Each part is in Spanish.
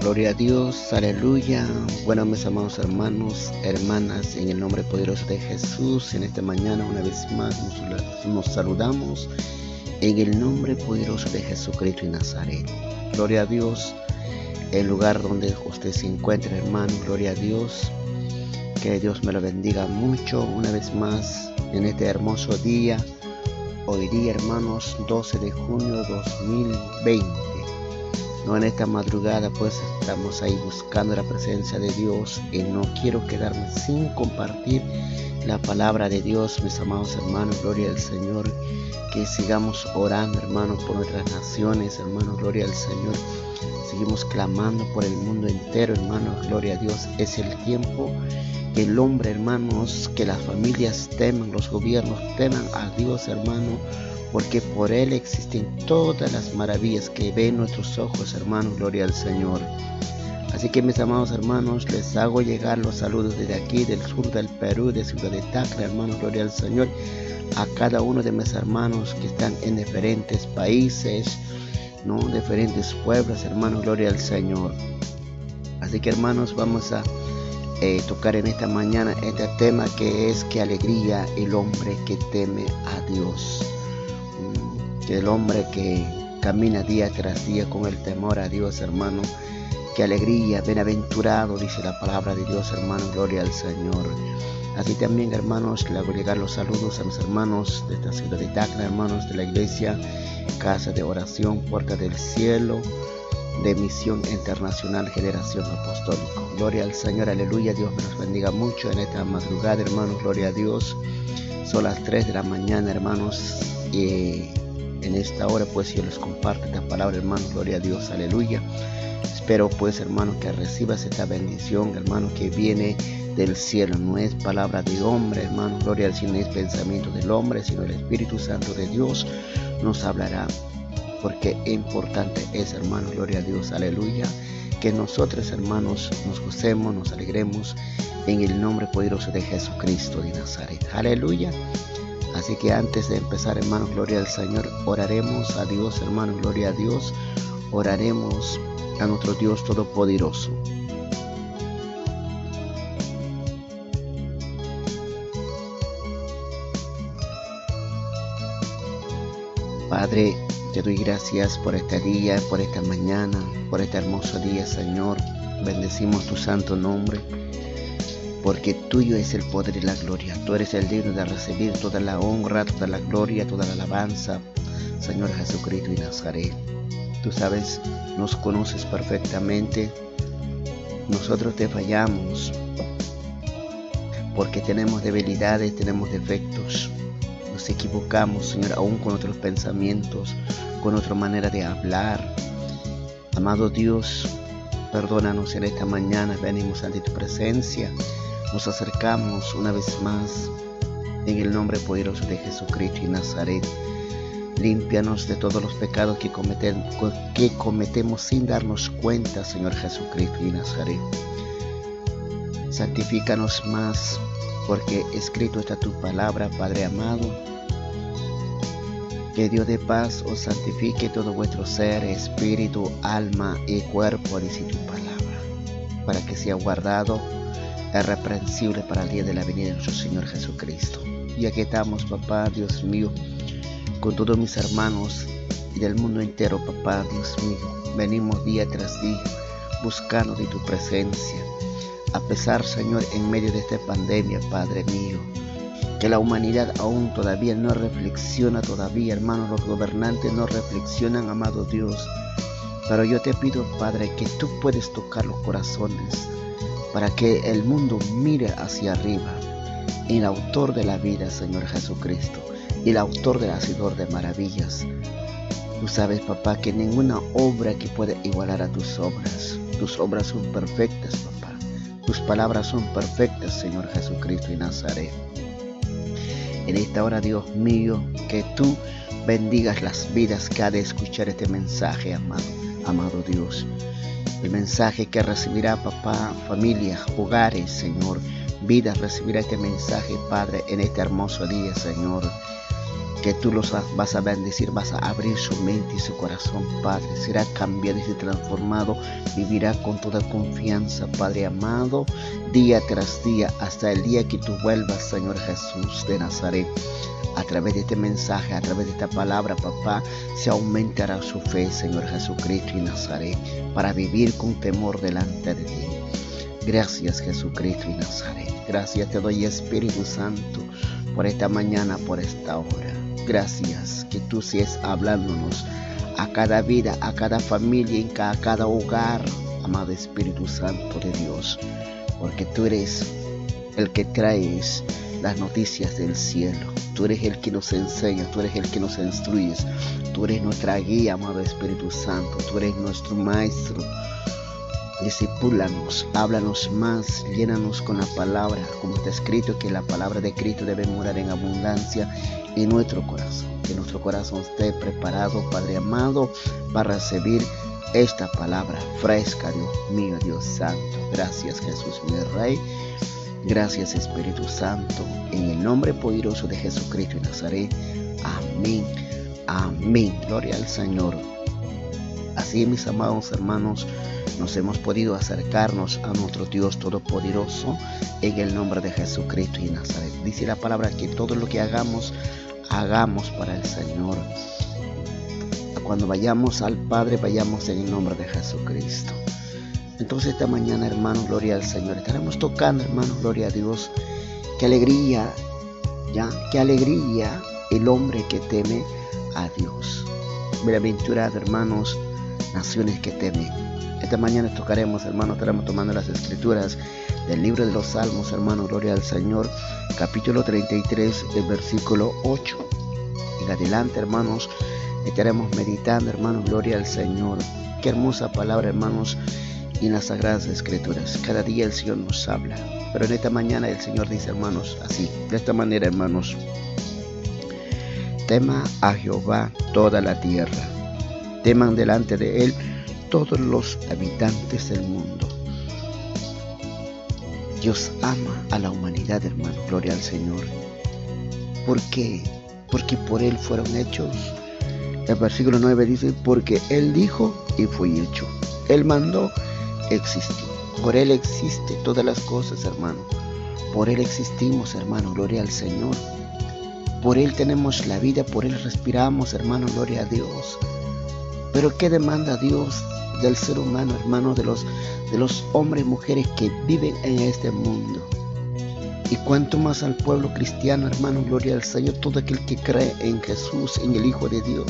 Gloria a Dios, aleluya. Bueno, mis amados hermanos, hermanas, en el nombre poderoso de Jesús, en esta mañana una vez más nos saludamos en el nombre poderoso de Jesucristo de Nazaret. Gloria a Dios, el lugar donde usted se encuentra, hermano, gloria a Dios. Que Dios me lo bendiga mucho una vez más en este hermoso día. Hoy día, hermanos, 12 de junio 2020. No, en esta madrugada pues estamos ahí buscando la presencia de Dios y no quiero quedarme sin compartir la palabra de Dios, mis amados hermanos, gloria al Señor. Que sigamos orando, hermanos, por nuestras naciones, hermanos, gloria al Señor. Seguimos clamando por el mundo entero, hermanos, gloria a Dios. Es el tiempo que el hombre, hermanos, que las familias teman, los gobiernos teman a Dios, hermano, porque por Él existen todas las maravillas que ven nuestros ojos, hermanos, gloria al Señor. Así que, mis amados hermanos, les hago llegar los saludos desde aquí, del sur del Perú, de Ciudad de Tacna, hermanos, gloria al Señor, a cada uno de mis hermanos que están en diferentes países, ¿no? Diferentes pueblos, hermanos, gloria al Señor. Así que, hermanos, vamos a tocar en esta mañana este tema que es: qué alegría el hombre que teme a Dios. El hombre que camina día tras día con el temor a Dios, hermano. Qué alegría, bienaventurado, dice la palabra de Dios, hermano, gloria al Señor. Así también, hermanos, le hago llegar los saludos a mis hermanos de esta ciudad de Tacna, hermanos de la iglesia Casa de Oración, Puerta del Cielo, de Misión Internacional Generación Apostólico. Gloria al Señor, aleluya. Dios me los bendiga mucho en esta madrugada, hermanos, gloria a Dios. Son las 3 de la mañana, hermanos, y en esta hora pues yo les comparto esta palabra, hermanos, gloria a Dios, aleluya. Espero pues, hermanos, que recibas esta bendición, hermanos, que viene del cielo. No es palabra de hombre, hermanos, gloria al Señor, no es pensamiento del hombre, sino el Espíritu Santo de Dios nos hablará. Porque importante es, hermanos, gloria a Dios, aleluya, que nosotros, hermanos, nos gocemos, nos alegremos en el nombre poderoso de Jesucristo de Nazaret, aleluya. Así que antes de empezar, hermanos, gloria al Señor, oraremos a Dios, hermanos, gloria a Dios, oraremos a nuestro Dios Todopoderoso. Padre, te doy gracias por este día, por esta mañana, por este hermoso día, Señor. Bendecimos tu santo nombre, porque tuyo es el poder y la gloria. Tú eres el digno de recibir toda la honra, toda la gloria, toda la alabanza, Señor Jesucristo de Nazaret. Tú sabes, nos conoces perfectamente. Nosotros te fallamos, porque tenemos debilidades, tenemos defectos. Nos equivocamos, Señor, aún con nuestros pensamientos, con nuestra manera de hablar. Amado Dios, perdónanos en esta mañana. Venimos ante tu presencia. Nos acercamos una vez más en el nombre poderoso de Jesucristo de Nazaret. Límpianos de todos los pecados que cometemos sin darnos cuenta, Señor Jesucristo de Nazaret. Santifícanos más, porque escrito está tu palabra, Padre amado. Que Dios de paz os santifique todo vuestro ser, espíritu, alma y cuerpo, dice tu palabra, para que sea guardado irreprensible para el día de la venida de nuestro Señor Jesucristo. Y aquí estamos, papá, Dios mío, con todos mis hermanos y del mundo entero, papá, Dios mío. Venimos día tras día buscando de tu presencia. A pesar, Señor, en medio de esta pandemia, Padre mío, que la humanidad aún todavía no reflexiona, hermanos, los gobernantes no reflexionan, amado Dios. Pero yo te pido, Padre, que tú puedes tocar los corazones para que el mundo mire hacia arriba, en el autor de la vida, Señor Jesucristo, y el autor del hacedor de maravillas. Tú sabes, papá, que ninguna obra que puede igualar a tus obras. Tus obras son perfectas, papá. Tus palabras son perfectas, Señor Jesucristo de Nazaret. En esta hora, Dios mío, que tú bendigas las vidas que ha de escuchar este mensaje, amado Dios. El mensaje que recibirá, papá, familias, hogares, Señor. Vidas recibirá este mensaje, Padre, en este hermoso día, Señor. que tú los vas a bendecir, vas a abrir su mente y su corazón, Padre. Será cambiado y será transformado, vivirá con toda confianza, Padre amado, día tras día, hasta el día que tú vuelvas, Señor Jesús de Nazaret. A través de este mensaje, a través de esta palabra, papá, se aumentará su fe, Señor Jesucristo y Nazaret, para vivir con temor delante de ti. Gracias, Jesucristo y Nazaret. Gracias te doy, Espíritu Santo, por esta mañana, por esta hora. Gracias que tú seas hablándonos a cada vida, a cada familia, a cada hogar, amado Espíritu Santo de Dios, porque tú eres el que traes las noticias del cielo. Tú eres el que nos enseña, tú eres el que nos instruyes, tú eres nuestra guía, amado Espíritu Santo, tú eres nuestro maestro. Discípulanos, háblanos más, llénanos con la palabra, como está escrito que la palabra de Cristo debe morar en abundancia en nuestro corazón. Que nuestro corazón esté preparado, Padre amado, para recibir esta palabra fresca, Dios mío, Dios Santo. Gracias, Jesús, mi Rey. Gracias, Espíritu Santo, en el nombre poderoso de Jesucristo de Nazaret. Amén, amén. Gloria al Señor. Así, mis amados hermanos, nos hemos podido acercarnos a nuestro Dios Todopoderoso en el nombre de Jesucristo y Nazaret. Dice la palabra que todo lo que hagamos, hagamos para el Señor. Cuando vayamos al Padre, vayamos en el nombre de Jesucristo. Entonces esta mañana, hermanos, gloria al Señor, estaremos tocando, hermanos, gloria a Dios. Qué alegría, ya, qué alegría el hombre que teme a Dios. Bienaventurado, hermanos, naciones que temen. Esta mañana tocaremos, hermanos, estaremos tomando las escrituras del libro de los Salmos, hermanos, gloria al Señor, capítulo 33, el versículo 8. En adelante, hermanos, estaremos meditando, hermanos, gloria al Señor. Qué hermosa palabra, hermanos, en las Sagradas Escrituras. Cada día el Señor nos habla, pero en esta mañana el Señor dice, hermanos, así, de esta manera, hermanos: tema a Jehová toda la tierra, teman delante de él todos los habitantes del mundo. Dios ama a la humanidad, hermano, gloria al Señor. ¿Por qué? Porque por él fueron hechos. El versículo 9 dice, porque él dijo y fue hecho. Él mandó, existió. Por él existe todas las cosas, hermano. Por él existimos, hermano, gloria al Señor. Por él tenemos la vida, por él respiramos, hermano, gloria a Dios. Pero ¿qué demanda Dios del ser humano, hermano, de los hombres y mujeres que viven en este mundo? Y cuanto más al pueblo cristiano, hermano, gloria al Señor, todo aquel que cree en Jesús, en el Hijo de Dios.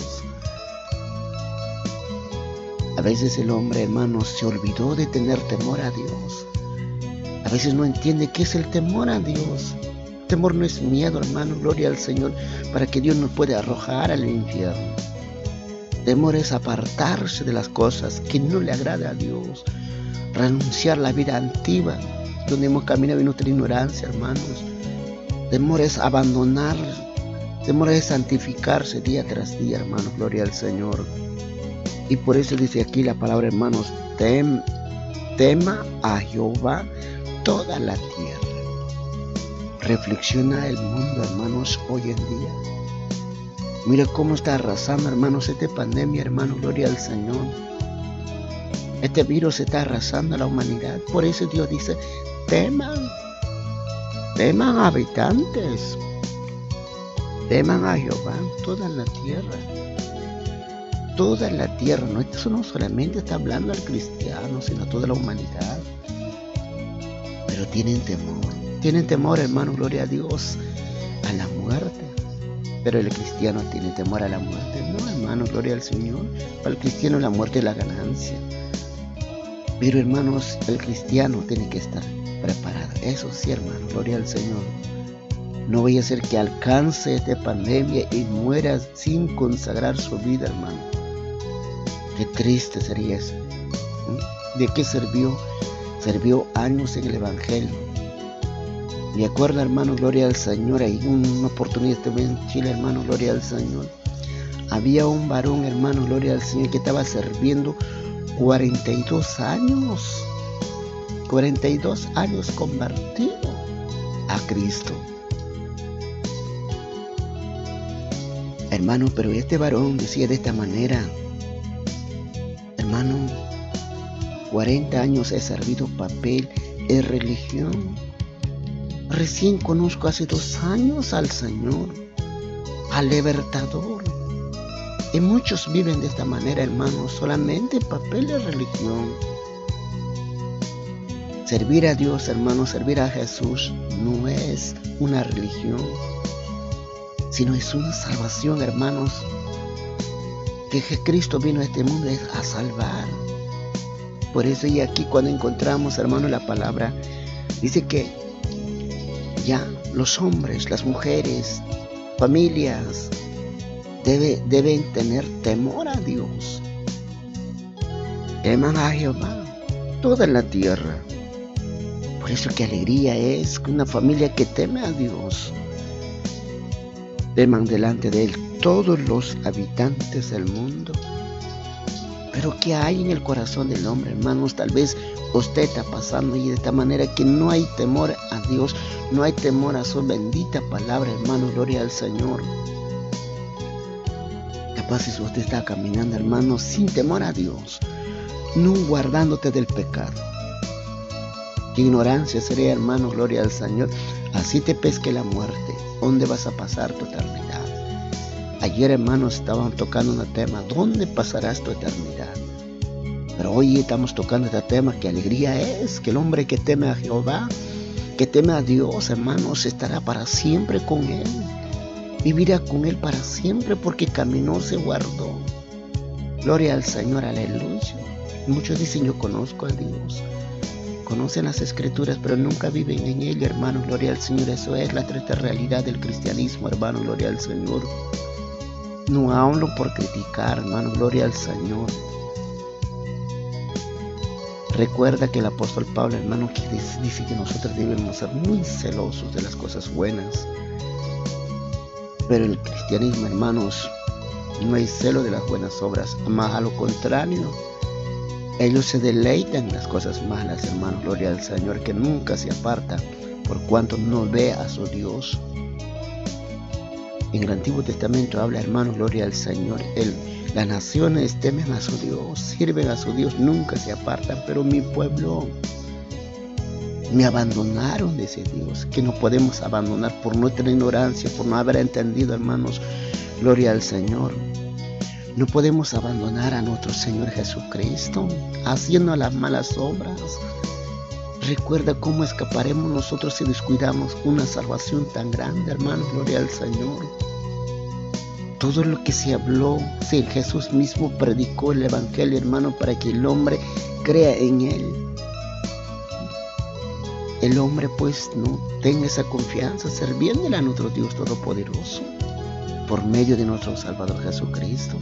A veces el hombre, hermano, se olvidó de tener temor a Dios. A veces no entiende qué es el temor a Dios. Temor no es miedo, hermano, gloria al Señor, para que Dios nos pueda arrojar al infierno. Temor es apartarse de las cosas que no le agrada a Dios, renunciar a la vida antigua, donde hemos caminado en nuestra ignorancia, hermanos. Temor es abandonar, temor es santificarse día tras día, hermanos, gloria al Señor. Y por eso dice aquí la palabra, hermanos, tema a Jehová toda la tierra. Reflexiona el mundo, hermanos, hoy en día. Mira cómo está arrasando, hermanos, esta pandemia, hermanos, gloria al Señor. Este virus está arrasando a la humanidad. Por eso Dios dice, teman habitantes, teman a Jehová toda la tierra. Toda la tierra, no, esto no solamente está hablando al cristiano, sino a toda la humanidad. Pero tienen temor, hermano, gloria a Dios, a la muerte. Pero el cristiano tiene temor a la muerte. No, hermano, gloria al Señor. Para el cristiano la muerte es la ganancia. Pero, hermanos, el cristiano tiene que estar preparado. Eso sí, hermano, gloria al Señor. No vaya a ser que alcance esta pandemia y muera sin consagrar su vida, hermano. Qué triste sería eso. ¿De qué sirvió? Sirvió años en el Evangelio. Me acuerdo, hermano, gloria al Señor, hay una oportunidad también en Chile, hermano, gloria al Señor. Había un varón, hermano, gloria al Señor, que estaba sirviendo 42 años. 42 años convertido a Cristo. Hermano, pero este varón decía de esta manera: hermano, 40 años he servido papel en religión. Recién conozco hace 2 años al Señor, al libertador. Y muchos viven de esta manera, hermanos, solamente papel de religión. Servir a Dios, hermanos, servir a Jesús no es una religión, sino es una salvación, hermanos, que Cristo vino a este mundo a salvar. Por eso, y aquí cuando encontramos, hermanos, la palabra, dice que ya los hombres, las mujeres, familias, deben tener temor a Dios. Teman a Jehová toda la tierra. Por eso qué alegría es que una familia que teme a Dios. Teman delante de Él todos los habitantes del mundo. Pero ¿qué hay en el corazón del hombre, hermanos? Tal vez usted está pasando y de esta manera que no hay temor a Dios, no hay temor a su bendita palabra, hermano, gloria al Señor. Capaz si usted está caminando, hermano, sin temor a Dios, no guardándote del pecado. Qué ignorancia sería, hermano, gloria al Señor. Así te pesque la muerte. ¿Dónde vas a pasar tu eternidad? Ayer, hermanos, estaban tocando un tema: ¿dónde pasarás tu eternidad? Pero hoy estamos tocando este tema: qué alegría es que el hombre que teme a Jehová, que teme a Dios, hermanos, estará para siempre con Él. Vivirá con Él para siempre porque caminó, se guardó. Gloria al Señor, aleluya. Muchos dicen: yo conozco a Dios. Conocen las Escrituras, pero nunca viven en ella, hermano, gloria al Señor. Eso es la triste realidad del cristianismo, hermano, gloria al Señor. No hablo por criticar, hermano, gloria al Señor. Recuerda que el apóstol Pablo, hermano, que dice que nosotros debemos ser muy celosos de las cosas buenas. Pero en el cristianismo, hermanos, no hay celo de las buenas obras, más a lo contrario. Ellos se deleitan en las cosas malas, hermano, gloria al Señor, que nunca se aparta por cuanto no ve a su Dios. En el Antiguo Testamento habla, hermano, gloria al Señor, las naciones temen a su Dios, sirven a su Dios, nunca se apartan, pero mi pueblo me abandonaron de ese Dios, que no podemos abandonar por nuestra ignorancia, por no haber entendido, hermanos, gloria al Señor. No podemos abandonar a nuestro Señor Jesucristo haciendo las malas obras. Recuerda cómo escaparemos nosotros si descuidamos una salvación tan grande, hermano, gloria al Señor. Todo lo que se habló, si Jesús mismo predicó el Evangelio, hermano, para que el hombre crea en Él. El hombre pues no tenga esa confianza sirviéndole a nuestro Dios Todopoderoso por medio de nuestro Salvador Jesucristo.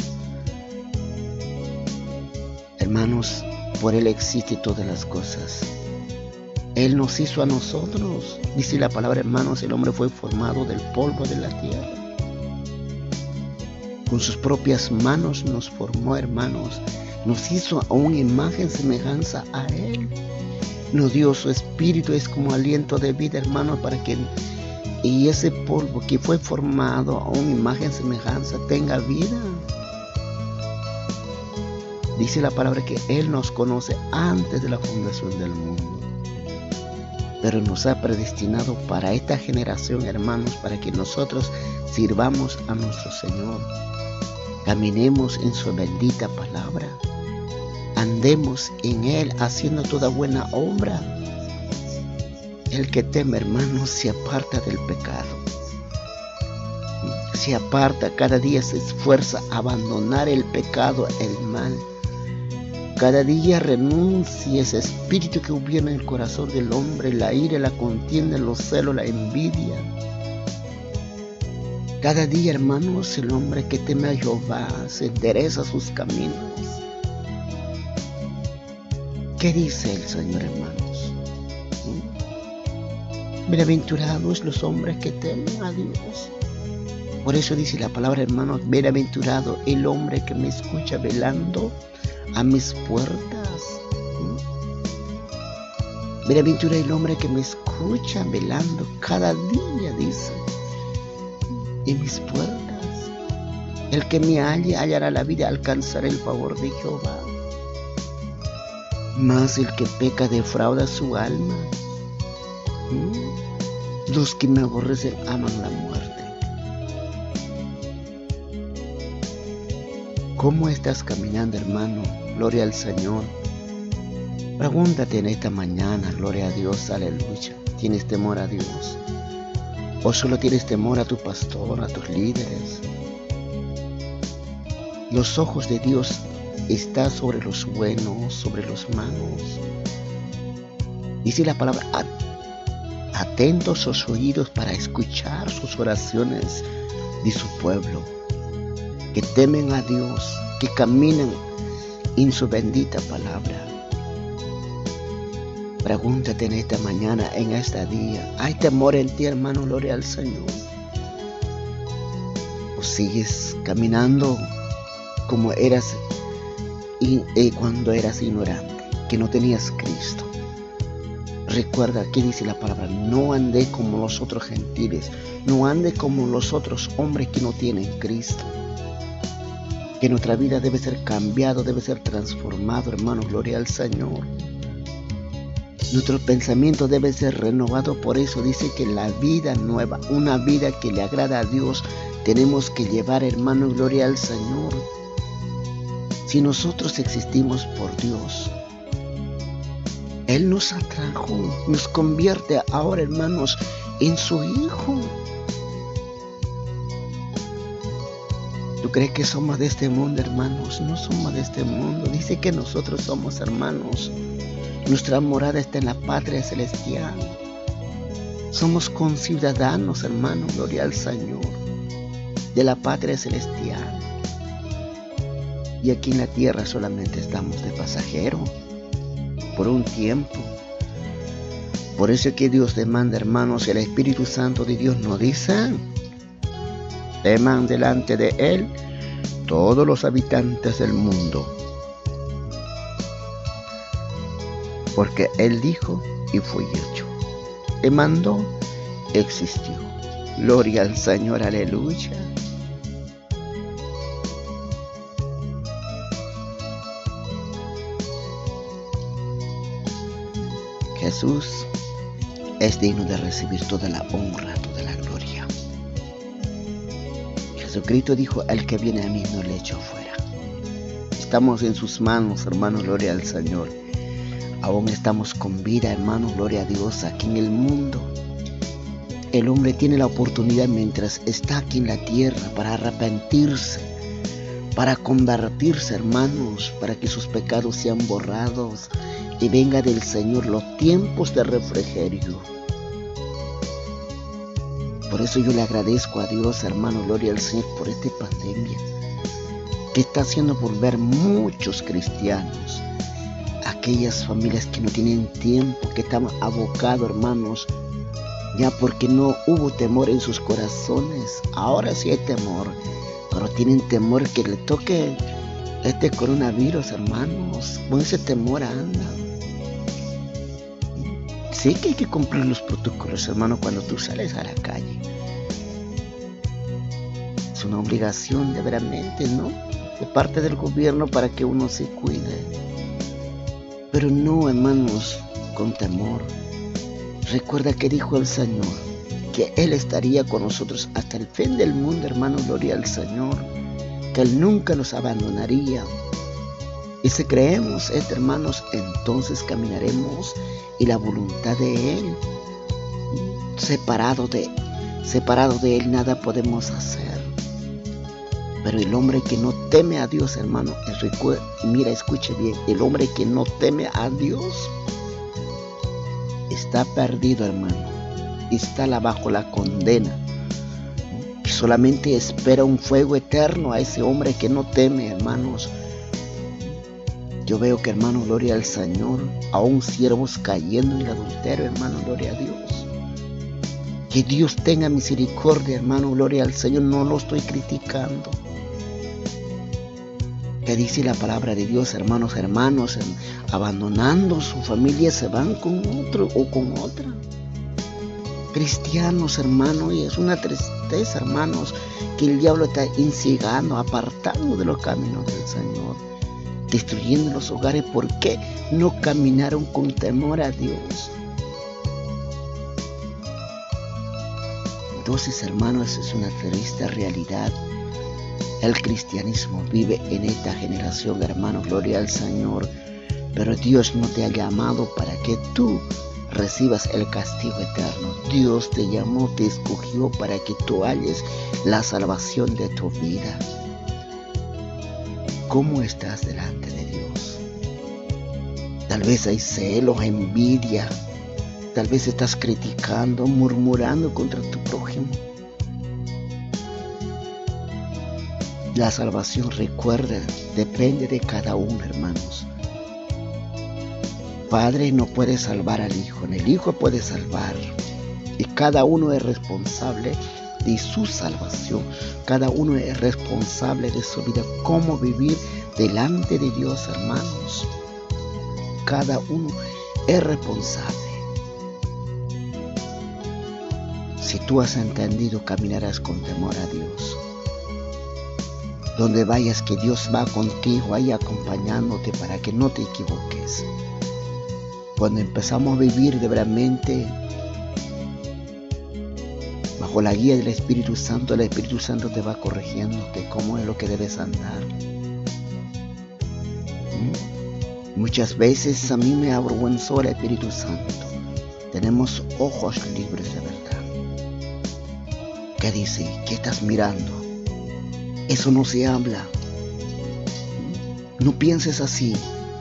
Hermanos, por Él existen todas las cosas. Él nos hizo a nosotros. Dice la palabra, hermanos, el hombre fue formado del polvo de la tierra. Con sus propias manos nos formó, hermanos. Nos hizo a una imagen semejanza a Él. Nos dio su espíritu, es como aliento de vida, hermanos, para que y ese polvo que fue formado a una imagen semejanza tenga vida. Dice la palabra que Él nos conoce antes de la fundación del mundo, pero nos ha predestinado para esta generación, hermanos, para que nosotros sirvamos a nuestro Señor, caminemos en su bendita palabra, andemos en Él haciendo toda buena obra. El que teme, hermanos, se aparta del pecado, se aparta, cada día se esfuerza a abandonar el pecado, el mal. Cada día renuncia ese espíritu que hubiera en el corazón del hombre, la ira, la contienda, los celos, la envidia. Cada día, hermanos, el hombre que teme a Jehová se endereza sus caminos. ¿Qué dice el Señor, hermanos? Bienaventurados los hombres que temen a Dios. Por eso dice la palabra, hermanos, bienaventurado el hombre que me escucha velando a mis puertas. Bienaventurado el hombre que me escucha velando cada día, dice, en mis puertas. El que me halle hallará la vida, alcanzará el favor de Jehová. Mas el que peca defrauda su alma. Los que me aborrecen aman la muerte. ¿Cómo estás caminando, hermano? Gloria al Señor. Pregúntate en esta mañana, gloria a Dios, aleluya. ¿Tienes temor a Dios? ¿O solo tienes temor a tu pastor, a tus líderes? Los ojos de Dios están sobre los buenos, sobre los malos. Dice la palabra, atentos sus oídos para escuchar sus oraciones de su pueblo, que temen a Dios, que caminan en su bendita palabra. Pregúntate en esta mañana, en este día, ¿hay temor en ti, hermano? Gloria al Señor. ¿O sigues caminando como eras cuando eras ignorante, que no tenías Cristo? Recuerda que dice la palabra, no ande como los otros gentiles, no ande como los otros hombres que no tienen Cristo. Que nuestra vida debe ser cambiado, debe ser transformado, hermano, gloria al Señor. Nuestro pensamiento debe ser renovado, por eso dice que la vida nueva, una vida que le agrada a Dios, tenemos que llevar, hermano, gloria al Señor. Si nosotros existimos por Dios, Él nos atrajo, nos convierte ahora, hermanos, en su Hijo. ¿Tú crees que somos de este mundo, hermanos? No somos de este mundo. Dice que nosotros somos hermanos. Nuestra morada está en la patria celestial. Somos conciudadanos, hermanos, gloria al Señor, de la patria celestial. Y aquí en la tierra solamente estamos de pasajero, por un tiempo. Por eso es que Dios demanda, hermanos, el Espíritu Santo de Dios nos dice, teman delante de Él todos los habitantes del mundo. Porque Él dijo y fue hecho. Él mandó, existió. Gloria al Señor, aleluya. Jesús es digno de recibir toda la honra, toda la gloria. Jesucristo dijo, el que viene a mí no le echo fuera. Estamos en sus manos, hermanos, gloria al Señor. Aún estamos con vida, hermanos, gloria a Dios, aquí en el mundo. El hombre tiene la oportunidad mientras está aquí en la tierra para arrepentirse, para convertirse, hermanos, para que sus pecados sean borrados y venga del Señor los tiempos de refrigerio. Por eso yo le agradezco a Dios, hermano, gloria al Señor, por esta pandemia que está haciendo volver muchos cristianos, aquellas familias que no tienen tiempo, que están abocados, hermanos, ya porque no hubo temor en sus corazones. Ahora sí hay temor, pero tienen temor que le toque este coronavirus, hermanos. Con ese temor anda. Sí que hay que cumplir los protocolos, hermano, cuando tú sales a la calle. Es una obligación de veramente, ¿no?, de parte del gobierno para que uno se cuide. Pero no, hermanos, con temor. Recuerda que dijo el Señor que Él estaría con nosotros hasta el fin del mundo, hermano, gloria al Señor, que Él nunca nos abandonaría. Y si creemos esto, hermanos, entonces caminaremos en la voluntad de Él. Separado de Él nada podemos hacer. Pero el hombre que no teme a Dios, hermano, mira, escuche bien, el hombre que no teme a Dios está perdido, hermano. Está bajo la condena. Solamente espera un fuego eterno a ese hombre que no teme, hermanos. Yo veo que, hermano, gloria al Señor, aún siervos cayendo en el adulterio, hermano, gloria a Dios. Que Dios tenga misericordia, hermano, gloria al Señor, no lo estoy criticando. Que dice la palabra de Dios, hermanos, abandonando su familia se van con otro o con otra. cristianos, hermanos, y es una tristeza, hermanos, que el diablo está incitando, apartando de los caminos del Señor, destruyendo los hogares. ¿Por qué no caminaron con temor a Dios? Entonces, hermanos, es una triste realidad. El cristianismo vive en esta generación, hermanos, gloria al Señor. Pero Dios no te ha llamado para que tú recibas el castigo eterno. Dios te llamó, te escogió para que tú halles la salvación de tu vida. ¿Cómo estás delante de Dios? Tal vez hay celos, envidia. Tal vez estás criticando, murmurando contra tu prójimo. La salvación, recuerda, depende de cada uno, hermanos. Padre no puede salvar al Hijo, ni el Hijo puede salvar. Y cada uno es responsable de su salvación. Cada uno es responsable de su vida. Cómo vivir delante de Dios, hermanos. Cada uno es responsable. Si tú has entendido, caminarás con temor a Dios. Donde vayas, que Dios va contigo, ahí acompañándote para que no te equivoques. Cuando empezamos a vivir de verdaderamente bajo la guía del Espíritu Santo, el Espíritu Santo te va corrigiéndote cómo es lo que debes andar. Muchas veces a mí me avergüenzó el Espíritu Santo. Tenemos ojos libres de verdad. ¿Qué dice? ¿Qué estás mirando? Eso no se habla. No pienses así.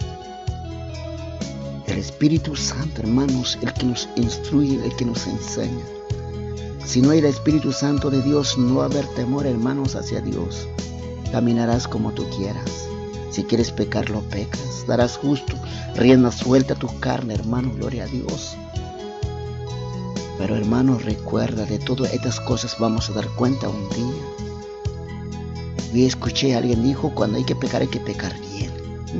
El Espíritu Santo, hermanos, el que nos instruye, el que nos enseña. Si no hay el Espíritu Santo de Dios, no va a haber temor, hermanos, hacia Dios. Caminarás como tú quieras. Si quieres pecar, lo pecas. Darás justo, rienda suelta a tu carne, hermano, gloria a Dios. Pero, hermanos, recuerda, de todas estas cosas vamos a dar cuenta un día. Y escuché a alguien dijo, cuando hay que pecar bien.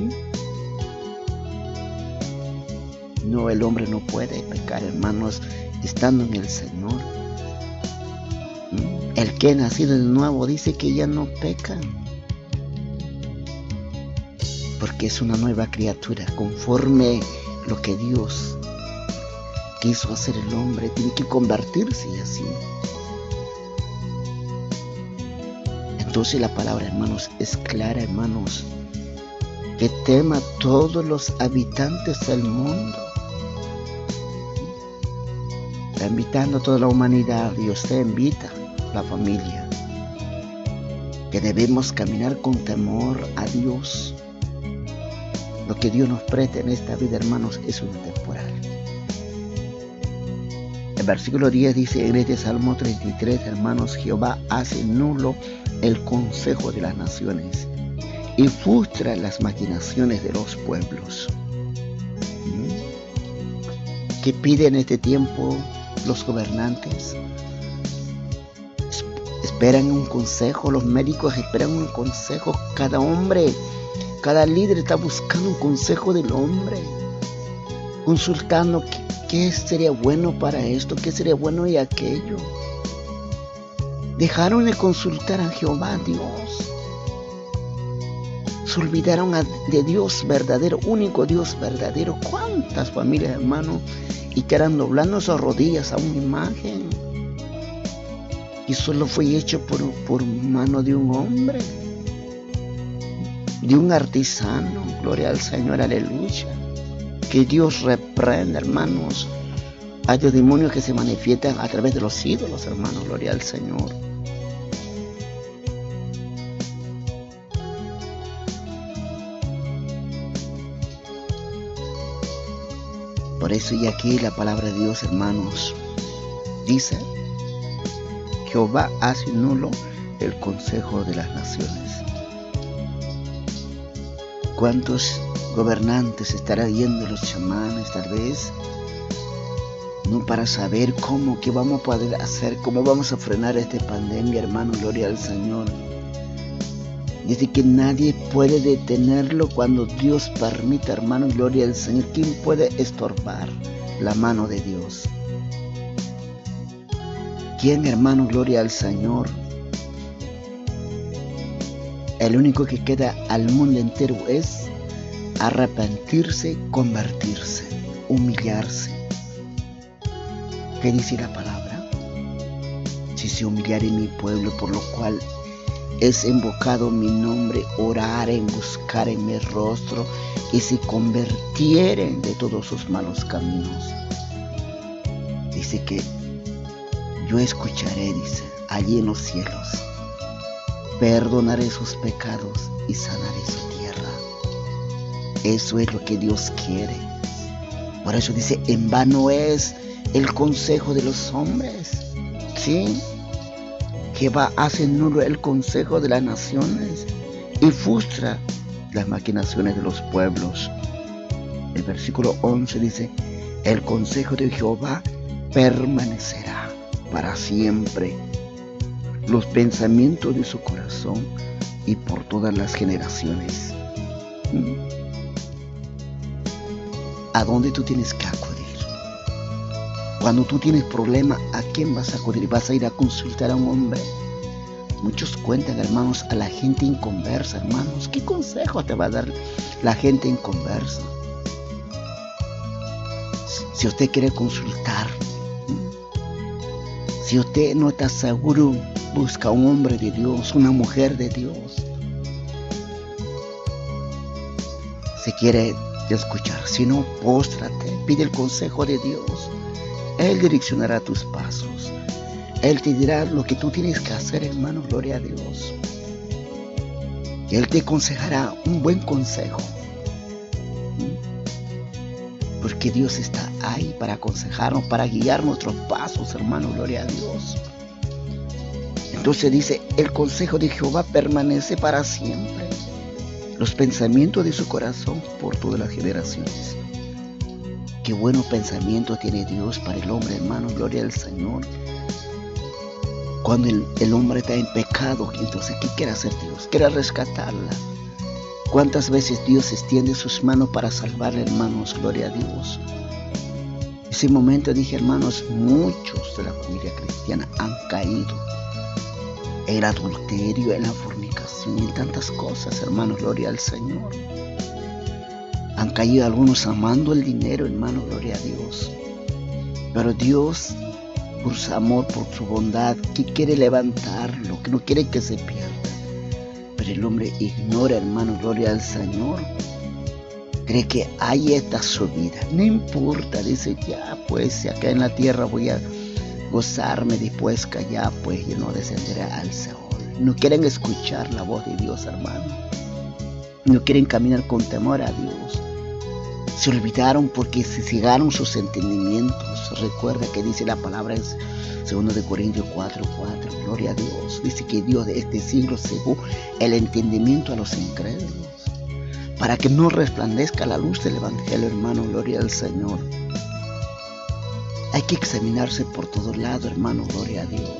No, el hombre no puede pecar, hermanos, estando en el Señor. El que ha nacido de nuevo dice que ya no peca, porque es una nueva criatura, conforme lo que Dios quiso hacer el hombre, tiene que convertirse y así. Entonces la palabra, hermanos, es clara, hermanos, que tema a todos los habitantes del mundo. Está invitando a toda la humanidad, y usted invita a la familia, que debemos caminar con temor a Dios. Lo que Dios nos presta en esta vida, hermanos, es un temporal. El versículo 10 dice en este Salmo 33, hermanos, Jehová hace nulo el consejo de las naciones y frustra las maquinaciones de los pueblos. ¿Qué piden en este tiempo los gobernantes? Esperan un consejo, los médicos esperan un consejo, cada hombre, cada líder está buscando un consejo del hombre, consultando qué sería bueno para esto, qué sería bueno y aquello. Dejaron de consultar a Jehová, Dios. Se olvidaron de Dios verdadero, único Dios verdadero. ¿Cuántas familias, hermanos, y quedan doblando sus rodillas a una imagen? Y solo fue hecho por mano de un hombre, de un artesano. Gloria al Señor, aleluya. Que Dios reprenda, hermanos, a los demonios que se manifiestan a través de los ídolos, hermanos. Gloria al Señor. Por eso, y aquí la palabra de Dios, hermanos, dice: Jehová hace nulo el consejo de las naciones. ¿Cuántos gobernantes estarán yendo los chamanes, tal vez? No, para saber qué vamos a poder hacer, cómo vamos a frenar esta pandemia, hermano, gloria al Señor. Dice que nadie puede detenerlo cuando Dios permite, hermano, gloria al Señor. ¿Quién puede estorbar la mano de Dios? ¿Quién, hermano? Gloria al Señor. El único que queda al mundo entero es arrepentirse, convertirse, humillarse. ¿Qué dice la palabra? Si se humillare mi pueblo, por lo cual es invocado mi nombre, oraren, buscaren mi rostro y se convirtieren de todos sus malos caminos. Dice que yo escucharé, dice, allí en los cielos, perdonaré sus pecados y sanaré su tierra. Eso es lo que Dios quiere. Por eso dice, en vano es el consejo de los hombres, ¿sí? Jehová hace nulo el consejo de las naciones y frustra las maquinaciones de los pueblos. El versículo 11 dice, el consejo de Jehová permanecerá para siempre, los pensamientos de su corazón y por todas las generaciones. ¿A dónde tú tienes que acudir? Cuando tú tienes problemas, ¿a quién vas a acudir? ¿Vas a ir a consultar a un hombre? Muchos cuentan, hermanos, a la gente inconversa, hermanos. ¿Qué consejo te va a dar la gente inconversa? Si usted quiere consultar, si usted no está seguro, busca un hombre de Dios, una mujer de Dios. Si quiere escuchar, si no, póstrate, pide el consejo de Dios. Él direccionará tus pasos. Él te dirá lo que tú tienes que hacer, hermano, gloria a Dios. Él te aconsejará un buen consejo. Porque Dios está ahí para aconsejarnos, para guiar nuestros pasos, hermano, gloria a Dios. Entonces dice, el consejo de Jehová permanece para siempre, los pensamientos de su corazón por todas las generaciones. Qué buenos pensamientos tiene Dios para el hombre, hermano, gloria al Señor. Cuando el hombre está en pecado, entonces, ¿qué quiere hacer Dios? Quiere rescatarla. ¿Cuántas veces Dios extiende sus manos para salvarle, hermanos? Gloria a Dios. En ese momento dije, hermanos, muchos de la familia cristiana han caído en el adulterio, en la fornicación, en tantas cosas, hermanos, gloria al Señor. Han caído algunos amando el dinero, hermano, gloria a Dios. Pero Dios, por su amor, por su bondad, que quiere levantarlo, que no quiere que se pierda. Pero el hombre ignora, hermano, gloria al Señor. Cree que ahí está su vida. No importa, dice, ya pues, si acá en la tierra voy a gozarme, después que allá pues yo no descenderé al Seol. No quieren escuchar la voz de Dios, hermano. No quieren caminar con temor a Dios. Se olvidaron porque se cegaron sus entendimientos. Recuerda que dice la palabra en 2 Corintios 4:4. Gloria a Dios. Dice que Dios de este siglo cegó el entendimiento a los incrédulos, para que no resplandezca la luz del Evangelio, hermano, gloria al Señor. Hay que examinarse por todos lados, hermano, gloria a Dios.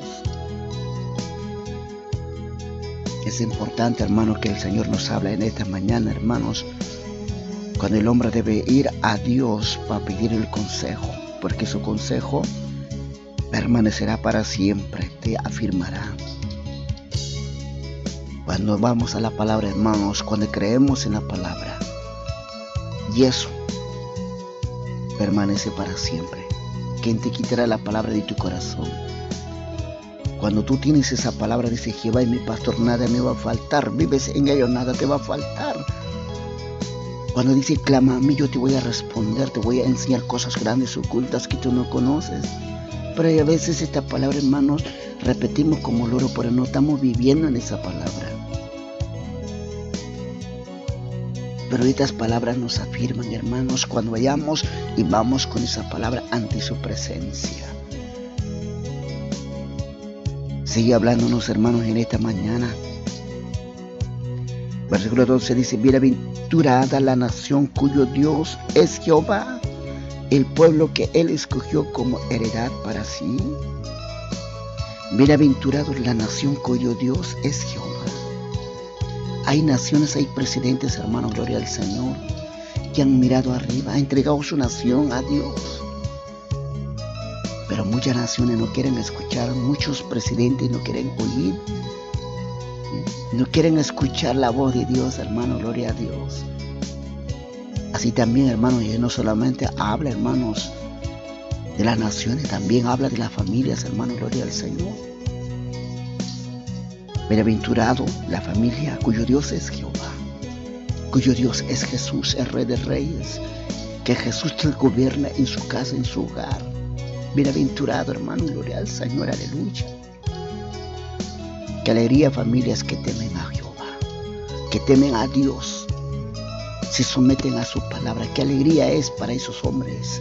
Es importante, hermano, que el Señor nos hable en esta mañana, hermanos, cuando el hombre debe ir a Dios para pedir el consejo, porque su consejo permanecerá para siempre, te afirmará. Cuando vamos a la palabra, hermanos, cuando creemos en la palabra, y eso permanece para siempre. ¿Quién te quitará la palabra de tu corazón? Cuando tú tienes esa palabra, dice Jehová es mi pastor, nada me va a faltar. Vives en ello, nada te va a faltar. Cuando dice clama a mí, yo te voy a responder, te voy a enseñar cosas grandes, ocultas que tú no conoces. Pero a veces esta palabra, hermanos, repetimos como loro, pero no estamos viviendo en esa palabra. Pero estas palabras nos afirman, hermanos, cuando vayamos y vamos con esa palabra ante su presencia. Sigue hablándonos, hermanos, en esta mañana. Versículo 12 dice, bienaventurada la nación cuyo Dios es Jehová, el pueblo que Él escogió como heredad para sí. Bienaventurado la nación cuyo Dios es Jehová. Hay naciones, hay presidentes, hermanos, gloria al Señor, que han mirado arriba, han entregado su nación a Dios. Pero muchas naciones no quieren escuchar, muchos presidentes no quieren oír, no quieren escuchar la voz de Dios, hermano, gloria a Dios. Así también, hermanos, y no solamente habla, hermanos, de las naciones, también habla de las familias, hermanos, gloria al Señor. Bienaventurado la familia cuyo Dios es Jehová, cuyo Dios es Jesús, el Rey de Reyes, que Jesús te gobierna en su casa, en su hogar. Bienaventurado, hermano, gloria al Señor, aleluya. Qué alegría, familias que temen a Jehová, que temen a Dios, se someten a su palabra. Qué alegría es para esos hombres,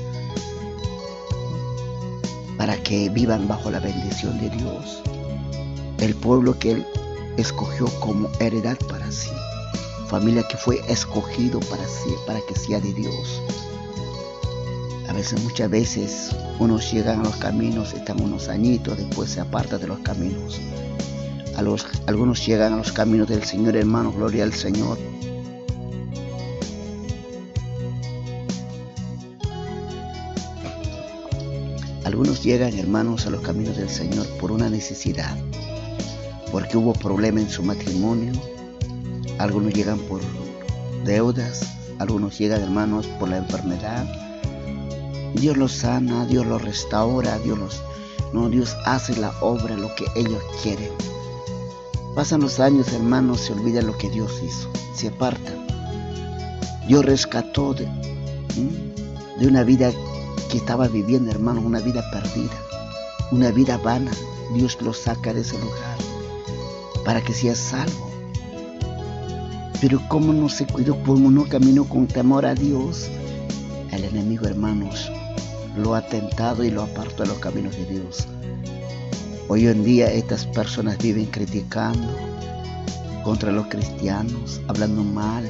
para que vivan bajo la bendición de Dios, el pueblo que Él escogió como heredad para sí, familia que fue escogido para sí, para que sea de Dios. Muchas veces unos llegan a los caminos, están unos añitos, después se apartan de los caminos. Algunos llegan a los caminos del Señor, hermanos, gloria al Señor. Algunos llegan, hermanos, a los caminos del Señor por una necesidad, porque hubo problema en su matrimonio. Algunos llegan por deudas, algunos llegan, hermanos, por la enfermedad. Dios los sana, Dios los restaura, Dios hace la obra, lo que ellos quieren. Pasan los años, hermanos, se olvidan lo que Dios hizo, se apartan. Dios rescató de una vida que estaba viviendo, hermanos, una vida perdida, una vida vana. Dios los saca de ese lugar para que sea salvo. Pero como no se cuidó, como no caminó con temor a Dios, el enemigo, hermanos, lo ha tentado y lo apartó de los caminos de Dios. Hoy en día estas personas viven criticando contra los cristianos, hablando mal.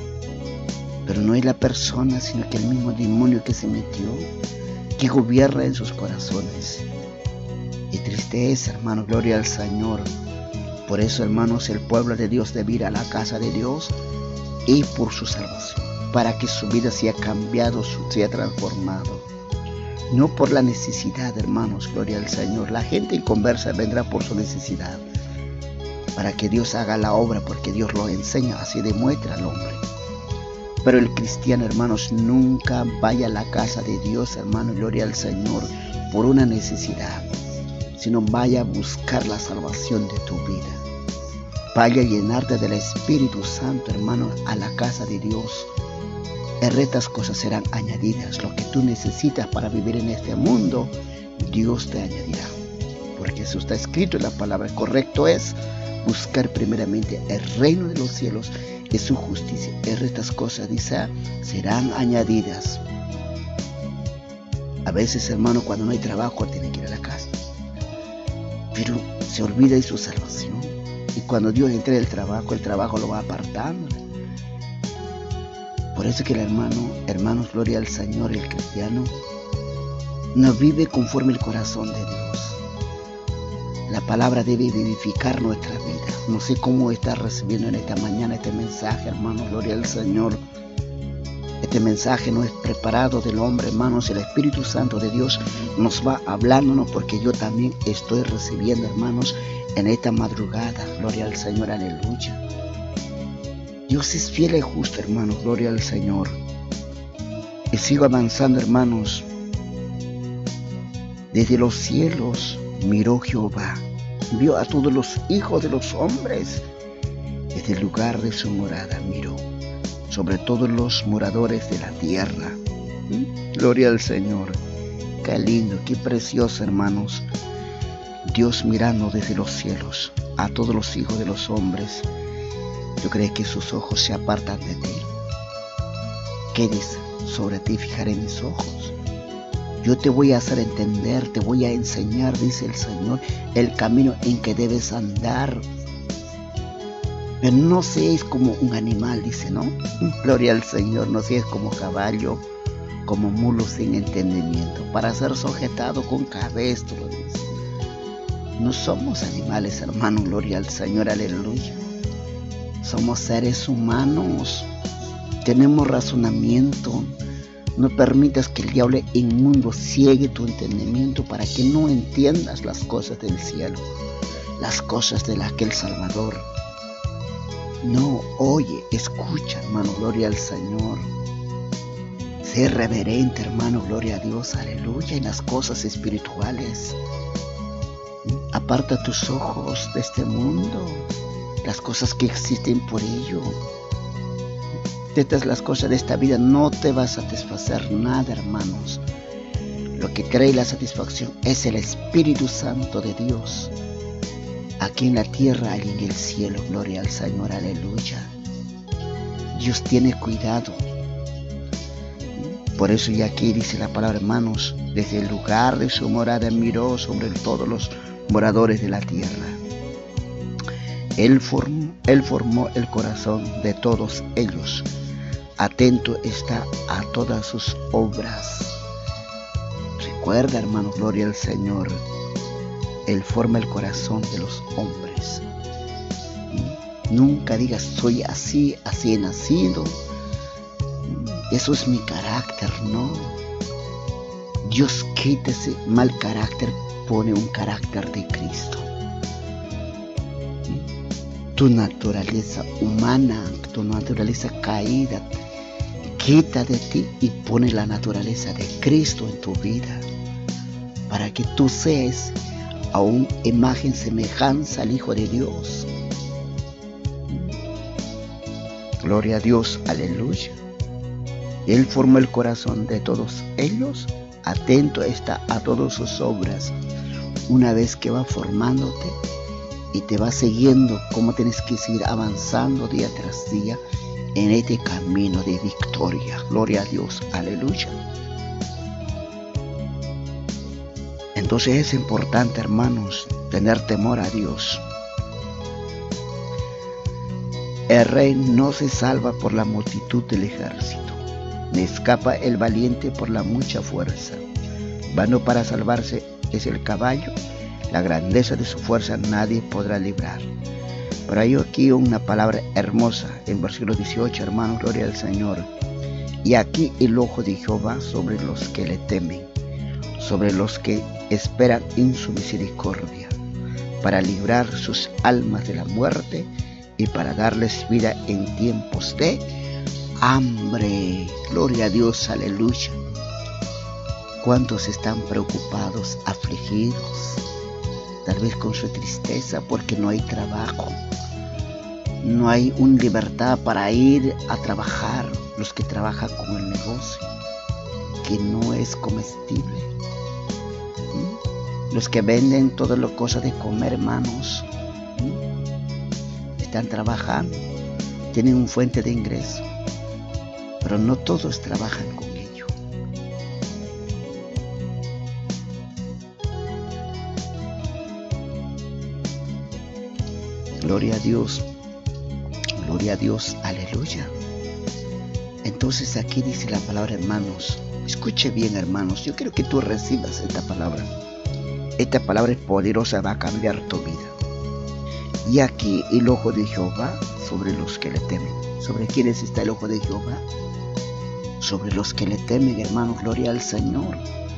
Pero no es la persona, sino que el mismo demonio que se metió, que gobierna en sus corazones. Y triste es, hermanos, gloria al Señor. Por eso, hermanos, el pueblo de Dios debe ir a la casa de Dios y por su salvación, para que su vida sea cambiado, sea transformado. No por la necesidad, hermanos, gloria al Señor. La gente inconversa vendrá por su necesidad, para que Dios haga la obra, porque Dios lo enseña, así demuestra al hombre. Pero el cristiano, hermanos, nunca vaya a la casa de Dios, hermano, gloria al Señor, por una necesidad, sino vaya a buscar la salvación de tu vida. Vaya a llenarte del Espíritu Santo, hermano, a la casa de Dios. El resto de estas cosas serán añadidas. Lo que tú necesitas para vivir en este mundo, Dios te añadirá. Porque eso está escrito en la palabra. Correcto es buscar primeramente el reino de los cielos y su justicia. El resto de estas cosas, dice, serán añadidas. A veces, hermano, cuando no hay trabajo, tiene que ir a la casa. Pero se olvida de su salvación. Y cuando Dios entrega el trabajo lo va apartando. Por eso que el hermanos, gloria al Señor, el cristiano no vive conforme el corazón de Dios. La palabra debe vivificar nuestra vida. No sé cómo estás recibiendo en esta mañana este mensaje, hermanos, gloria al Señor. Este mensaje no es preparado del hombre, hermanos. El Espíritu Santo de Dios nos va hablándonos, porque yo también estoy recibiendo, hermanos, en esta madrugada. Gloria al Señor, aleluya. Dios es fiel y justo, hermanos, gloria al Señor. Y sigo avanzando, hermanos. Desde los cielos miró Jehová, vio a todos los hijos de los hombres. Desde el lugar de su morada miró sobre todos los moradores de la tierra. Gloria al Señor. Qué lindo, qué precioso, hermanos. Dios mirando desde los cielos a todos los hijos de los hombres. ¿Tú crees que sus ojos se apartan de ti? ¿Qué dice? Sobre ti fijaré mis ojos. Yo te voy a hacer entender, te voy a enseñar, dice el Señor, el camino en que debes andar. Pero no seas como un animal, dice, ¿no? Gloria al Señor, no seas como caballo, como mulo sin entendimiento, para ser sujetado con cabestro, lo dice. No somos animales, hermano, gloria al Señor, aleluya. Somos seres humanos, tenemos razonamiento, No permitas que el diablo inmundo ciegue tu entendimiento para que no entiendas las cosas del cielo, las cosas de aquel Salvador. No, oye, escucha, hermano, gloria al Señor. Sé reverente, hermano, gloria a Dios, aleluya, en las cosas espirituales. Aparta tus ojos de este mundo, las cosas que existen por ello. Las cosas de esta vida no te va a satisfacer nada, hermanos. Lo que trae la satisfacción es el Espíritu Santo de Dios, aquí en la tierra y en el cielo. Gloria al Señor, aleluya. Dios tiene cuidado. Por eso ya aquí dice la palabra, hermanos, desde el lugar de su morada miró sobre todos los moradores de la tierra. Él formó el corazón de todos ellos. Atento está a todas sus obras. Recuerda, hermano, gloria al Señor. Él forma el corazón de los hombres. Nunca digas, soy así he nacido. Eso es mi carácter, no. Dios quita ese mal carácter, pone un carácter de Cristo. Tu naturaleza humana, tu naturaleza caída, quita de ti y pone la naturaleza de Cristo en tu vida, para que tú seas aún imagen, semejanza al Hijo de Dios. Gloria a Dios, aleluya. Él formó el corazón de todos ellos, atento está a todas sus obras. Una vez que va formándote y te va siguiendo cómo tienes que seguir avanzando día tras día en este camino de victoria. Gloria a Dios, aleluya. Entonces es importante, hermanos, tener temor a Dios. El rey no se salva por la multitud del ejército, ni escapa el valiente por la mucha fuerza. Vano para salvarse es el caballo, la grandeza de su fuerza nadie podrá librar. Pero hay aquí una palabra hermosa en versículo 18, hermanos, gloria al Señor. Y aquí el ojo de Jehová sobre los que le temen, sobre los que esperan en su misericordia, para librar sus almas de la muerte y para darles vida en tiempos de hambre. Gloria a Dios, aleluya. ¿Cuántos están preocupados, afligidos? Tal vez con su tristeza porque no hay trabajo. No hay una libertad para ir a trabajar. Los que trabajan con el negocio, que no es comestible. Los que venden todas las cosas de comer, hermanos, están trabajando, tienen una fuente de ingreso, pero no todos trabajan con ello. Gloria a Dios, aleluya. Entonces aquí dice la palabra, hermanos, escuche bien, hermanos, yo quiero que tú recibas esta palabra. Esta palabra es poderosa, va a cambiar tu vida. Y aquí el ojo de Jehová sobre los que le temen. ¿Sobre quiénes está el ojo de Jehová? Sobre los que le temen, hermanos, gloria al Señor.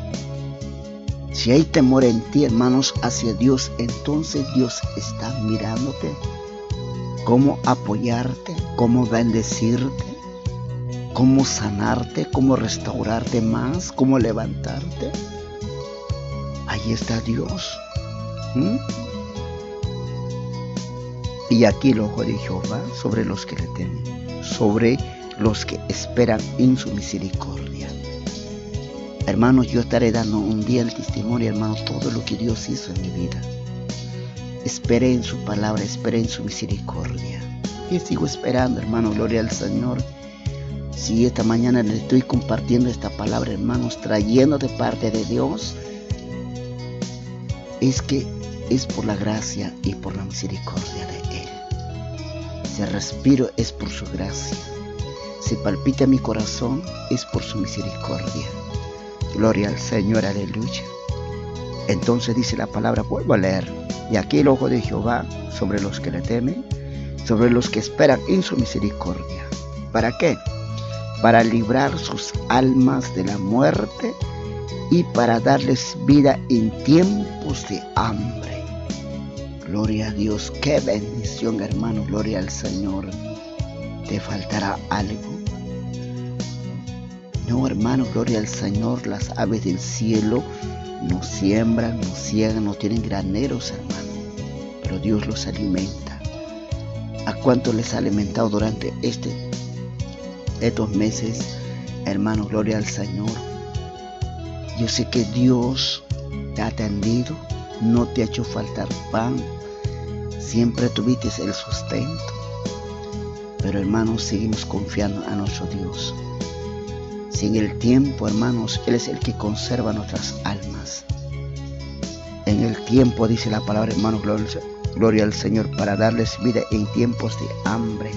Si hay temor en ti, hermanos, hacia Dios, entonces Dios está mirándote. Cómo apoyarte, cómo bendecirte, cómo sanarte, cómo restaurarte más, cómo levantarte. Ahí está Dios. Y aquí el ojo de Jehová sobre los que le temen, sobre los que esperan en su misericordia. Hermanos, yo estaré dando un día el testimonio, hermanos, todo lo que Dios hizo en mi vida. Esperé en su palabra, esperé en su misericordia. Y sigo esperando, hermano, gloria al Señor. Si esta mañana les estoy compartiendo esta palabra, hermanos, trayendo de parte de Dios, es que es por la gracia y por la misericordia de Él. Si respiro es por su gracia. Si palpita mi corazón es por su misericordia. Gloria al Señor, aleluya. Entonces dice la palabra, vuelvo a leer. Y aquí el ojo de Jehová sobre los que le temen, sobre los que esperan en su misericordia. ¿Para qué? para librar sus almas de la muerte y para darles vida en tiempos de hambre. Gloria a Dios, qué bendición, hermano, gloria al Señor. ¿Te faltará algo? No, hermano, gloria al Señor. Las aves del cielo no siembran, no ciegan, no tienen graneros, hermano, pero Dios los alimenta. ¿A cuánto les ha alimentado durante estos meses, hermano, gloria al Señor? Yo sé que Dios te ha atendido, no te ha hecho faltar pan, siempre tuviste el sustento. Pero, hermanos, seguimos confiando a nuestro Dios. Si en el tiempo, hermanos, Él es el que conserva nuestras almas. En el tiempo, dice la palabra, hermanos, gloria al Señor, para darles vida en tiempos de hambre.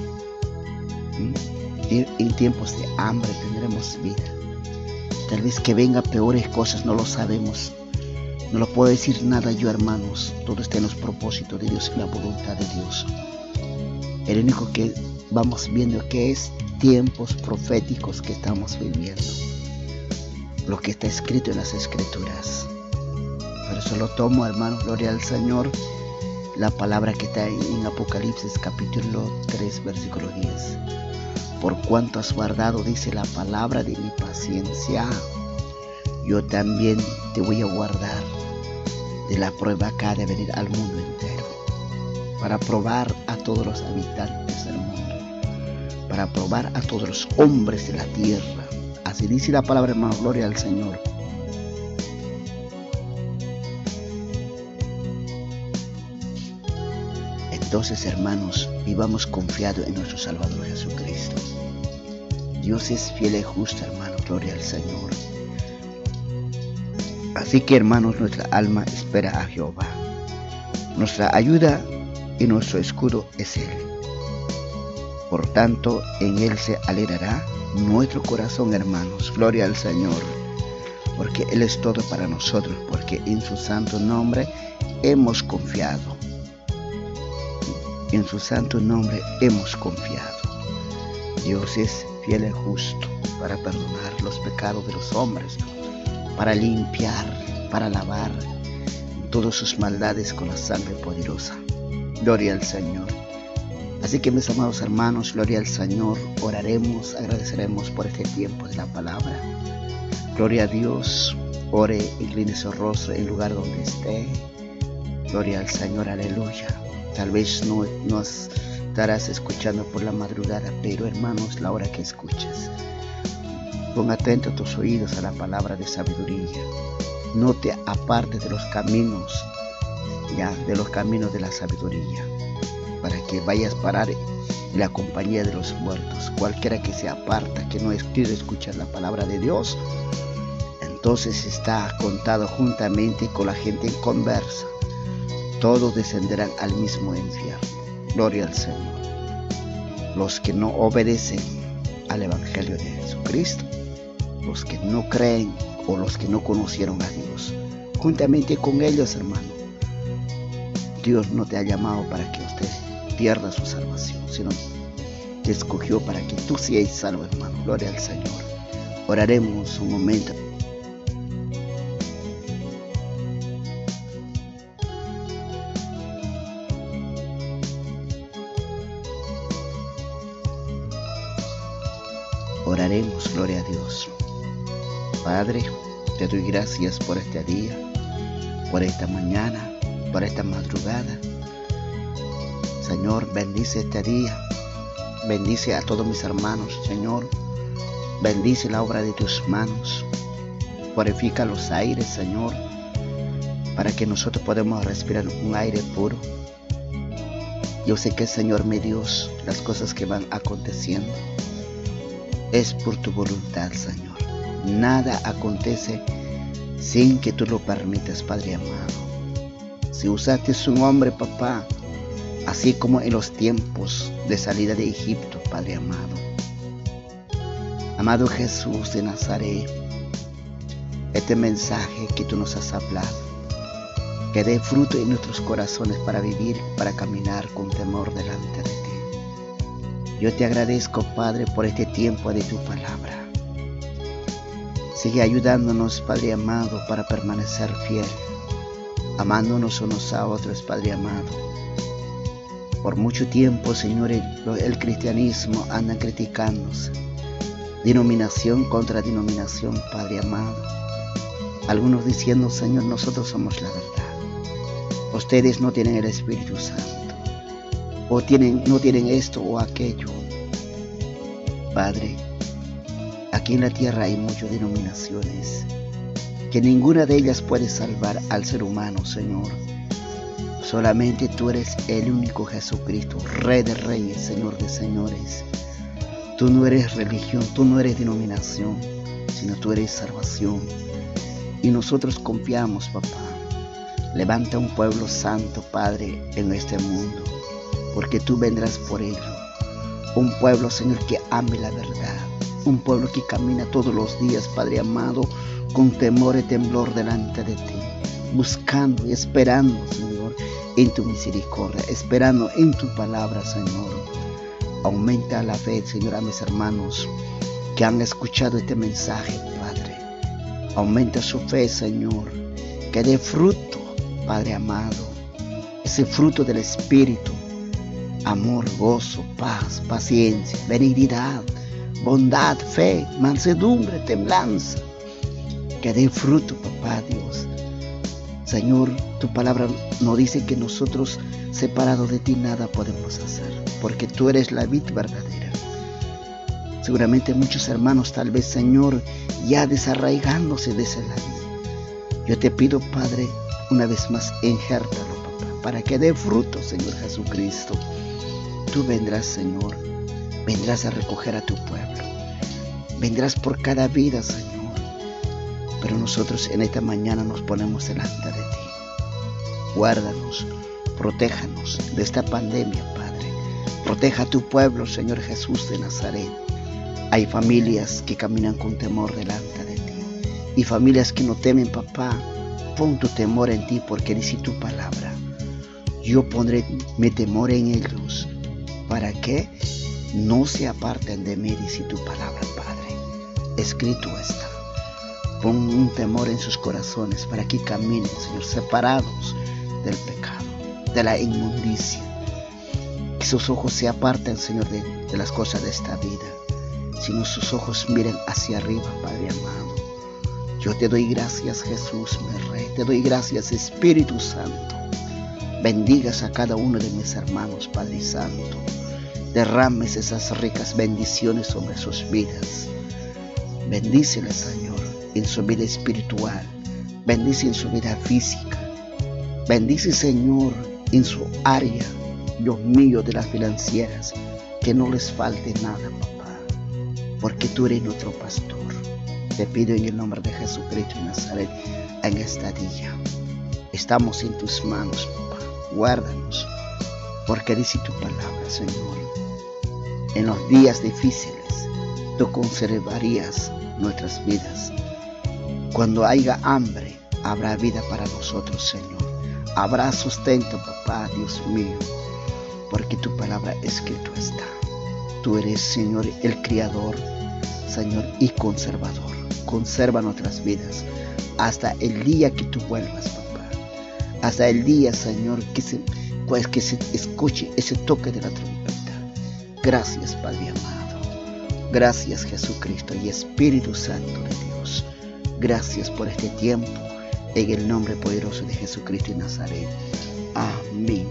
En tiempos de hambre tendremos vida. Tal vez que venga peores cosas, no lo sabemos. No lo puedo decir nada yo, hermanos. Todo está en los propósitos de Dios y la voluntad de Dios. El único que vamos viendo que es tiempos proféticos que estamos viviendo. Lo que está escrito en las Escrituras. Por eso lo tomo, hermano, gloria al Señor. La palabra que está en Apocalipsis capítulo 3, versículo 10. Por cuanto has guardado, dice la palabra, de mi paciencia, yo también te voy a guardar de la prueba que ha de venir al mundo entero, para probar a todos los habitantes del mundo, para probar a todos los hombres de la tierra. Así dice la palabra, hermano, gloria al Señor. Entonces, hermanos, vivamos confiados en nuestro Salvador Jesucristo. Dios es fiel y justo, hermanos, gloria al Señor. Así que, hermanos, nuestra alma espera a Jehová. Nuestra ayuda y nuestro escudo es Él. Por tanto, en Él se alegrará nuestro corazón, hermanos, gloria al Señor. Porque Él es todo para nosotros, porque en su santo nombre hemos confiado. En su santo nombre hemos confiado. Dios es fiel y justo para perdonar los pecados de los hombres, para limpiar, para lavar todas sus maldades con la sangre poderosa. Gloria al Señor. Así que, mis amados hermanos, gloria al Señor. Oraremos, agradeceremos por este tiempo de la palabra. Gloria a Dios. Ore, incline su rostro en el lugar donde esté. Gloria al Señor, aleluya. Tal vez no estarás escuchando por la madrugada, pero, hermanos, la hora que escuches, pon atento tus oídos a la palabra de sabiduría. No te apartes de los caminos, de los caminos de la sabiduría, para que vayas a parar en la compañía de los muertos. Cualquiera que se aparta, que no quiere escuchar la palabra de Dios, entonces está contado juntamente con la gente inconversa. Todos descenderán al mismo infierno. Gloria al Señor. Los que no obedecen al Evangelio de Jesucristo, los que no creen o los que no conocieron a Dios, juntamente con ellos, hermano, Dios no te ha llamado para que usted pierda su salvación, sino te escogió para que tú seas salvo, hermano. Gloria al Señor. Oraremos un momento. Oraremos, gloria a Dios. Padre, te doy gracias por este día, por esta mañana, por esta madrugada. Señor, bendice este día, bendice a todos mis hermanos, Señor. Bendice la obra de tus manos, purifica los aires, Señor, para que nosotros podamos respirar un aire puro. Yo sé que, Señor, mi Dios, las cosas que van aconteciendo es por tu voluntad, Señor. Nada acontece sin que tú lo permitas, Padre amado. Si usaste un hombre, papá, así como en los tiempos de salida de Egipto, Padre amado. Amado Jesús de Nazaret, este mensaje que tú nos has hablado, que dé fruto en nuestros corazones para vivir, para caminar con temor delante de ti. Yo te agradezco, Padre, por este tiempo de tu palabra. Sigue ayudándonos, Padre amado, para permanecer fiel, amándonos unos a otros, Padre amado. Por mucho tiempo, Señor, el cristianismo anda criticándose, denominación contra denominación, Padre amado. Algunos diciendo, Señor, nosotros somos la verdad. Ustedes no tienen el Espíritu Santo, o no tienen esto o aquello. Padre, aquí en la tierra hay muchas denominaciones, que ninguna de ellas puede salvar al ser humano, Señor. Solamente tú eres el único Jesucristo, Rey de Reyes, Señor de Señores. Tú no eres religión, tú no eres denominación, sino tú eres salvación. Y nosotros confiamos, papá. Levanta un pueblo santo, Padre, en este mundo, porque tú vendrás por ello. Un pueblo, Señor, que ame la verdad. Un pueblo que camina todos los días, Padre amado, con temor y temblor delante de ti, buscando y esperando, Señor, en tu misericordia, esperando en tu palabra, Señor. Aumenta la fe, Señor, a mis hermanos que han escuchado este mensaje, Padre. Aumenta su fe, Señor, que dé fruto, Padre amado, ese fruto del Espíritu: amor, gozo, paz, paciencia, benignidad, bondad, fe, mansedumbre, templanza. Que dé fruto, papá Dios. Señor, tu palabra nos dice que nosotros, separados de ti, nada podemos hacer, porque tú eres la vid verdadera. Seguramente muchos hermanos, tal vez, Señor, ya desarraigándose de ese lado. Yo te pido, Padre, una vez más, enjértalo, papá, para que dé fruto, Señor Jesucristo. Tú vendrás, Señor, vendrás a recoger a tu pueblo, vendrás por cada vida, Señor. Pero nosotros en esta mañana nos ponemos delante de ti. Guárdanos, protéjanos de esta pandemia, Padre. Proteja a tu pueblo, Señor Jesús de Nazaret. Hay familias que caminan con temor delante de ti, y familias que no temen, papá. Pon tu temor en ti, porque dice tu palabra: yo pondré mi temor en ellos, para que no se aparten de mí, dice tu palabra, Padre. Escrito está. Pon un temor en sus corazones para que caminen, Señor, separados del pecado, de la inmundicia. Que sus ojos se aparten, Señor, de las cosas de esta vida, sino sus ojos miren hacia arriba, Padre amado. Yo te doy gracias, Jesús, mi Rey. Te doy gracias, Espíritu Santo. Bendigas a cada uno de mis hermanos, Padre Santo. Derrames esas ricas bendiciones sobre sus vidas. Bendíceles, Señor, en su vida espiritual. Bendice en su vida física. Bendice, Señor, en su área, Dios mío, de las financieras. Que no les falte nada, papá, porque tú eres nuestro pastor. Te pido en el nombre de Jesucristo de Nazaret, en esta día. Estamos en tus manos, papá. Guárdanos, porque dice tu palabra, Señor. En los días difíciles, tú conservarías nuestras vidas. Cuando haya hambre, habrá vida para nosotros, Señor. Habrá sustento, papá, Dios mío, porque tu palabra escrito está. Tú eres, Señor, el Creador, Señor, y conservador. Conserva nuestras vidas hasta el día que tú vuelvas, papá. Hasta el día, Señor, que se escuche ese toque de la trompeta. Gracias, Padre amado. Gracias, Jesucristo y Espíritu Santo de Dios. Gracias por este tiempo, en el nombre poderoso de Jesucristo de Nazaret. Amén.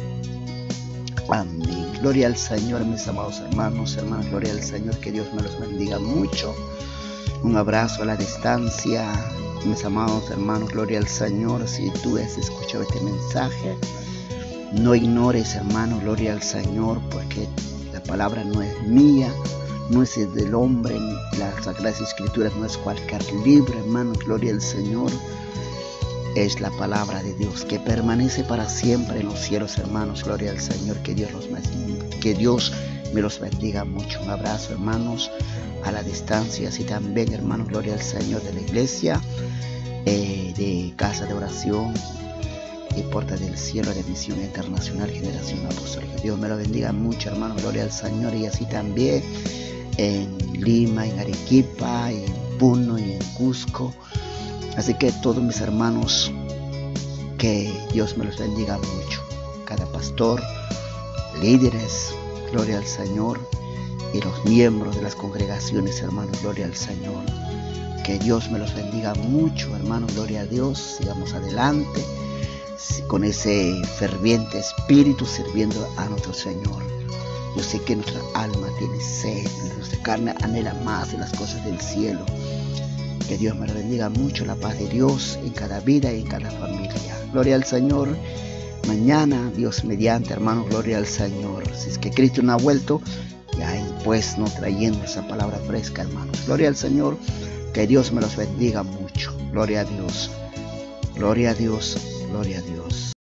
Amén. Gloria al Señor, mis amados hermanos, hermanas. Gloria al Señor. Que Dios me los bendiga mucho. Un abrazo a la distancia, mis amados hermanos. Gloria al Señor. Si tú has escuchado este mensaje, no ignores, hermano. Gloria al Señor, porque la palabra no es mía, no es del hombre. Las Sagradas Escrituras no es cualquier libro, hermanos. Gloria al Señor. Es la palabra de Dios que permanece para siempre en los cielos, hermanos. Gloria al Señor. Que Dios me los bendiga mucho. Un abrazo, hermanos, a la distancia. Así también, hermanos, gloria al Señor, de la iglesia, de casa de oración, y Puerta del Cielo de Misión Internacional Generación Apostólica. Dios me lo bendiga mucho, hermano. Gloria al Señor. Y así también en Lima, en Arequipa, en Puno y en Cusco. Así que todos mis hermanos, que Dios me los bendiga mucho. Cada pastor, líderes, gloria al Señor, y los miembros de las congregaciones, hermanos, gloria al Señor. Que Dios me los bendiga mucho, hermanos, gloria a Dios. Sigamos adelante con ese ferviente espíritu sirviendo a nuestro Señor. Yo sé que nuestra alma tiene sed, nuestra carne anhela más de las cosas del cielo. Que Dios me lo bendiga mucho, la paz de Dios en cada vida y en cada familia. Gloria al Señor. Mañana, Dios mediante, hermanos, gloria al Señor. Si es que Cristo no ha vuelto, ya pues no trayendo esa palabra fresca, hermanos. Gloria al Señor. Que Dios me los bendiga mucho. Gloria a Dios. Gloria a Dios. Gloria a Dios.